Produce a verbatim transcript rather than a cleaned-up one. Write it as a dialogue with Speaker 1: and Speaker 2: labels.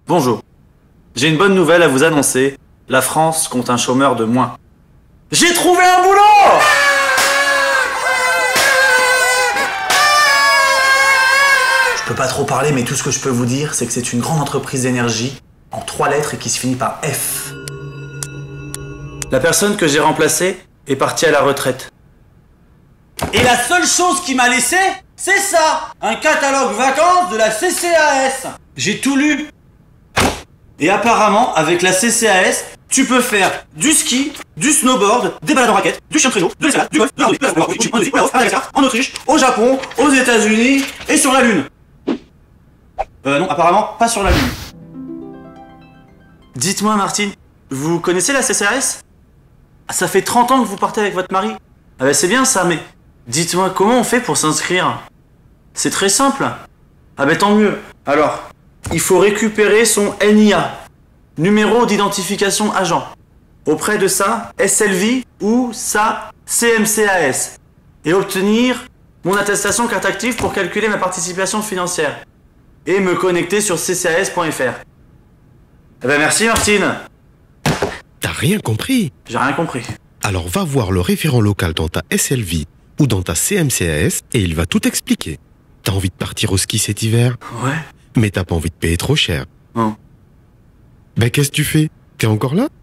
Speaker 1: Bonjour. J'ai une bonne nouvelle à vous annoncer. La France compte un chômeur de moins. J'ai trouvé un boulot!
Speaker 2: Je peux pas trop parler, mais tout ce que je peux vous dire, c'est que c'est une grande entreprise d'énergie, en trois lettres et qui se finit par F.
Speaker 1: La personne que j'ai remplacée est partie à la retraite.
Speaker 3: Et la seule chose qui m'a laissé, c'est ça! Un catalogue vacances de la C C A S. J'ai tout lu. Et apparemment, avec la C C A S, tu peux faire du ski, du snowboard, des balades en raquette, du chien de traîneau, de l'escalade, du golf, de la randonnée, de la randonnée, en Indonésie, en Madagascar, en Autriche, au Japon, aux États-Unis et sur la Lune. Euh non, apparemment, pas sur la Lune.
Speaker 1: Dites-moi, Martine, vous connaissez la C C A S? Ça fait trente ans que vous partez avec votre mari. Ah ben c'est bien ça, mais dites-moi, comment on fait pour s'inscrire? C'est très simple. Ah ben tant mieux. Alors, il faut récupérer son N I A, numéro d'identification agent. Auprès de ça, S L V ou sa C M C A S. Et obtenir mon attestation carte active pour calculer ma participation financière. Et me connecter sur c c a s point f r. Eh ben merci Martine.
Speaker 4: T'as rien compris?
Speaker 1: J'ai rien compris.
Speaker 4: Alors va voir le référent local dans ta S L V ou dans ta C M C A S et il va tout expliquer. T'as envie de partir au ski cet hiver?
Speaker 1: Ouais.
Speaker 4: Mais t'as pas envie de payer trop cher.
Speaker 1: Non.
Speaker 4: Ben qu'est-ce que tu fais? T'es encore là?